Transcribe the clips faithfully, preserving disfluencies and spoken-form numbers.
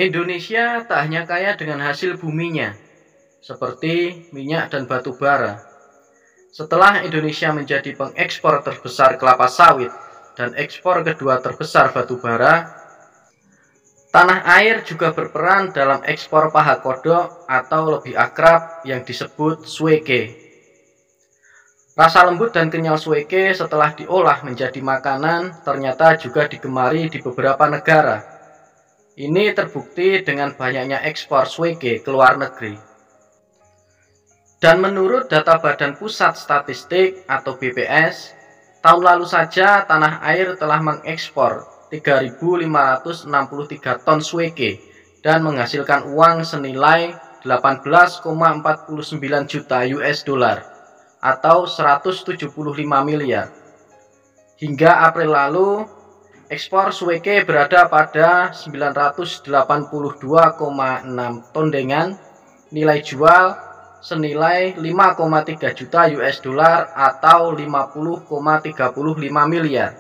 Indonesia tak hanya kaya dengan hasil buminya, seperti minyak dan batu bara. Setelah Indonesia menjadi pengekspor terbesar kelapa sawit dan ekspor kedua terbesar batu bara, tanah air juga berperan dalam ekspor paha kodok atau lebih akrab yang disebut sueke. Rasa lembut dan kenyal sueke setelah diolah menjadi makanan ternyata juga digemari di beberapa negara. Ini terbukti dengan banyaknya ekspor sueke ke luar negeri. Dan menurut data Badan Pusat Statistik atau B P S, tahun lalu saja tanah air telah mengekspor tiga ribu lima ratus enam puluh tiga ton sueke dan menghasilkan uang senilai delapan belas koma empat sembilan juta U S dollar atau seratus tujuh puluh lima miliar. Hingga April lalu, ekspor sueke berada pada sembilan ratus delapan puluh dua koma enam ton dengan nilai jual senilai lima koma tiga juta U S dollar atau lima puluh koma tiga lima miliar.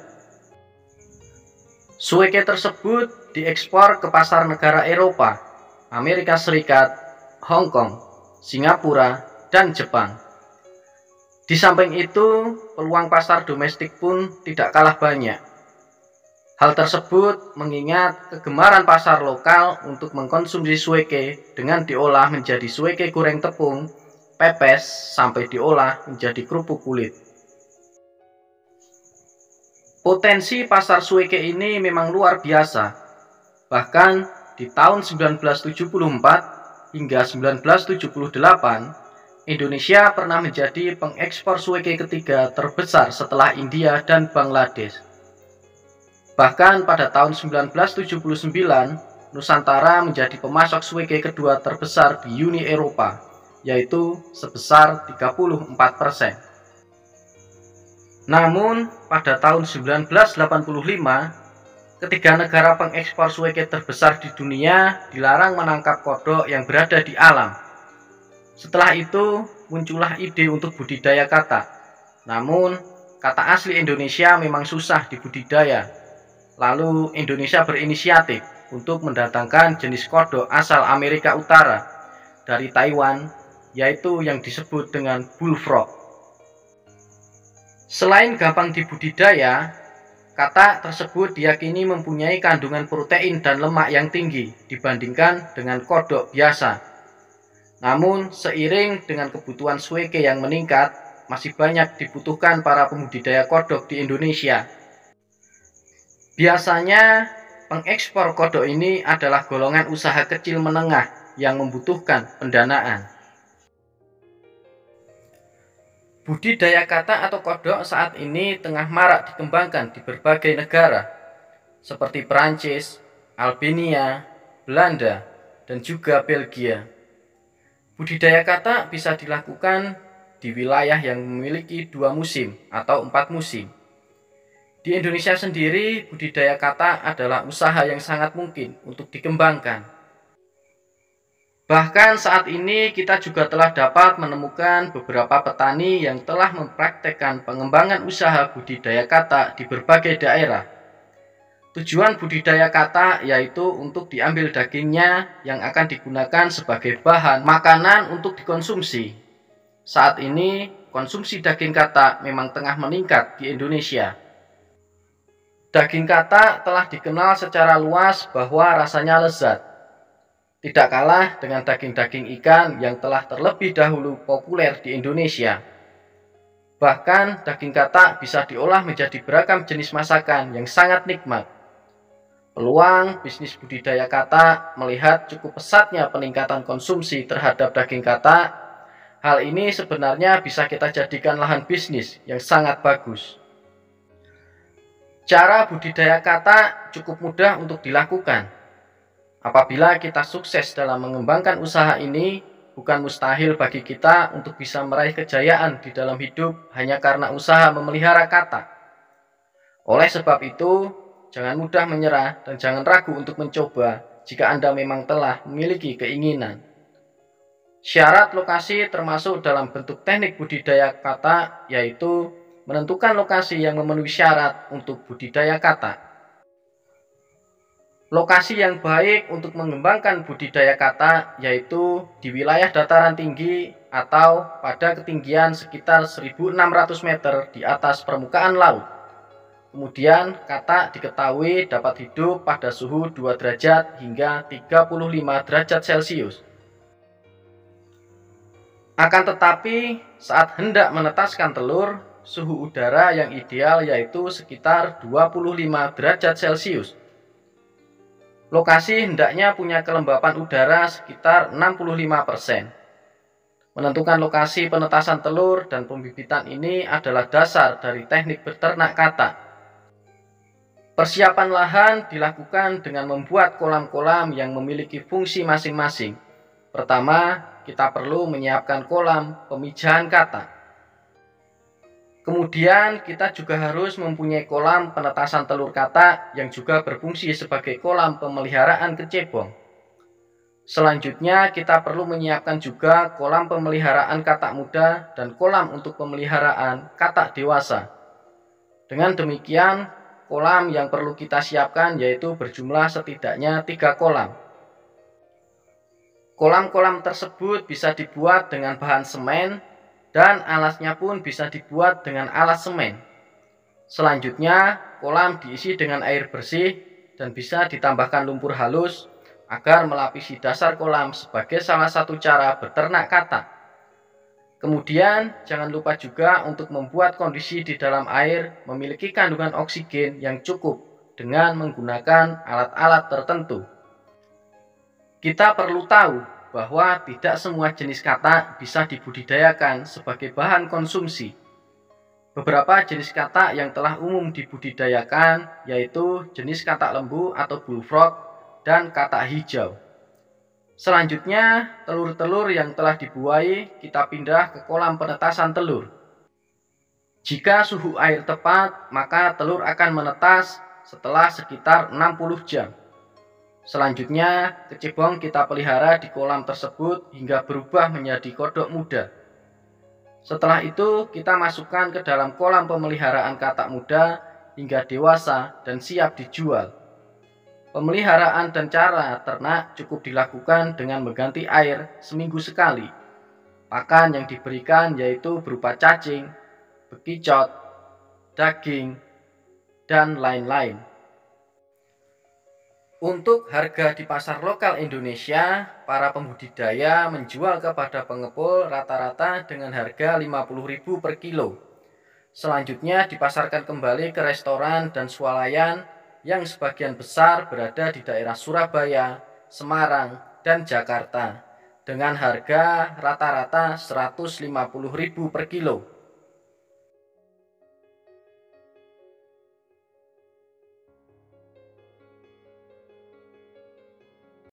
Sueke tersebut diekspor ke pasar negara Eropa, Amerika Serikat, Hong Kong, Singapura, dan Jepang. Di samping itu, peluang pasar domestik pun tidak kalah banyak. Hal tersebut mengingat kegemaran pasar lokal untuk mengkonsumsi sueke dengan diolah menjadi sueke goreng tepung, pepes, sampai diolah menjadi kerupuk kulit. Potensi pasar sueke ini memang luar biasa. Bahkan di tahun seribu sembilan ratus tujuh puluh empat hingga seribu sembilan ratus tujuh puluh delapan, Indonesia pernah menjadi pengekspor sueke ketiga terbesar setelah India dan Bangladesh. Bahkan pada tahun seribu sembilan ratus tujuh puluh sembilan, Nusantara menjadi pemasok sueke kedua terbesar di Uni Eropa, yaitu sebesar tiga puluh empat persen. Namun, pada tahun seribu sembilan ratus delapan puluh lima, ketiga negara pengekspor sueke terbesar di dunia dilarang menangkap kodok yang berada di alam. Setelah itu, muncullah ide untuk budidaya katak. Namun, katak asli Indonesia memang susah dibudidaya. Lalu Indonesia berinisiatif untuk mendatangkan jenis kodok asal Amerika Utara dari Taiwan, yaitu yang disebut dengan bullfrog. Selain gampang dibudidaya, katak tersebut diyakini mempunyai kandungan protein dan lemak yang tinggi dibandingkan dengan kodok biasa. Namun seiring dengan kebutuhan sueke yang meningkat, masih banyak dibutuhkan para pembudidaya kodok di Indonesia. Biasanya, pengekspor kodok ini adalah golongan usaha kecil menengah yang membutuhkan pendanaan. Budidaya katak atau kodok saat ini tengah marak dikembangkan di berbagai negara, seperti Perancis, Albania, Belanda, dan juga Belgia. Budidaya katak bisa dilakukan di wilayah yang memiliki dua musim atau empat musim. Di Indonesia sendiri, budidaya katak adalah usaha yang sangat mungkin untuk dikembangkan. Bahkan saat ini kita juga telah dapat menemukan beberapa petani yang telah mempraktekkan pengembangan usaha budidaya katak di berbagai daerah. Tujuan budidaya katak yaitu untuk diambil dagingnya yang akan digunakan sebagai bahan makanan untuk dikonsumsi. Saat ini, konsumsi daging katak memang tengah meningkat di Indonesia. Daging katak telah dikenal secara luas bahwa rasanya lezat. Tidak kalah dengan daging-daging ikan yang telah terlebih dahulu populer di Indonesia. Bahkan daging katak bisa diolah menjadi beragam jenis masakan yang sangat nikmat. Peluang bisnis budidaya katak melihat cukup pesatnya peningkatan konsumsi terhadap daging katak. Hal ini sebenarnya bisa kita jadikan lahan bisnis yang sangat bagus. Cara budidaya katak cukup mudah untuk dilakukan. Apabila kita sukses dalam mengembangkan usaha ini, bukan mustahil bagi kita untuk bisa meraih kejayaan di dalam hidup hanya karena usaha memelihara katak. Oleh sebab itu, jangan mudah menyerah dan jangan ragu untuk mencoba jika Anda memang telah memiliki keinginan. Syarat lokasi termasuk dalam bentuk teknik budidaya katak, yaitu menentukan lokasi yang memenuhi syarat untuk budidaya katak. Lokasi yang baik untuk mengembangkan budidaya katak yaitu di wilayah dataran tinggi atau pada ketinggian sekitar seribu enam ratus meter di atas permukaan laut. Kemudian katak diketahui dapat hidup pada suhu dua derajat hingga tiga puluh lima derajat Celcius. Akan tetapi saat hendak menetaskan telur, suhu udara yang ideal yaitu sekitar dua puluh lima derajat Celcius. Lokasi hendaknya punya kelembapan udara sekitar enam puluh lima persen. Menentukan lokasi penetasan telur dan pembibitan ini adalah dasar dari teknik beternak katak. Persiapan lahan dilakukan dengan membuat kolam-kolam yang memiliki fungsi masing-masing. Pertama, kita perlu menyiapkan kolam pemijahan katak. Kemudian kita juga harus mempunyai kolam penetasan telur katak yang juga berfungsi sebagai kolam pemeliharaan kecebong. Selanjutnya kita perlu menyiapkan juga kolam pemeliharaan katak muda dan kolam untuk pemeliharaan katak dewasa. Dengan demikian, kolam yang perlu kita siapkan yaitu berjumlah setidaknya tiga kolam. Kolam-kolam tersebut bisa dibuat dengan bahan semen dan alasnya pun bisa dibuat dengan alas semen. Selanjutnya, kolam diisi dengan air bersih dan bisa ditambahkan lumpur halus agar melapisi dasar kolam sebagai salah satu cara beternak katak. Kemudian, jangan lupa juga untuk membuat kondisi di dalam air memiliki kandungan oksigen yang cukup dengan menggunakan alat-alat tertentu. Kita perlu tahu bahwa tidak semua jenis katak bisa dibudidayakan sebagai bahan konsumsi. Beberapa jenis katak yang telah umum dibudidayakan yaitu jenis katak lembu atau bullfrog dan katak hijau. Selanjutnya, telur-telur yang telah dibuai kita pindah ke kolam penetasan telur. Jika suhu air tepat, maka telur akan menetas setelah sekitar enam puluh jam. Selanjutnya, kecebong kita pelihara di kolam tersebut hingga berubah menjadi kodok muda. Setelah itu, kita masukkan ke dalam kolam pemeliharaan katak muda hingga dewasa dan siap dijual. Pemeliharaan dan cara ternak cukup dilakukan dengan mengganti air seminggu sekali. Pakan yang diberikan yaitu berupa cacing, bekicot, daging, dan lain-lain. Untuk harga di pasar lokal Indonesia, para pembudidaya menjual kepada pengepul rata-rata dengan harga lima puluh ribu per kilo. Selanjutnya dipasarkan kembali ke restoran dan swalayan yang sebagian besar berada di daerah Surabaya, Semarang, dan Jakarta dengan harga rata-rata seratus lima puluh ribu per kilo.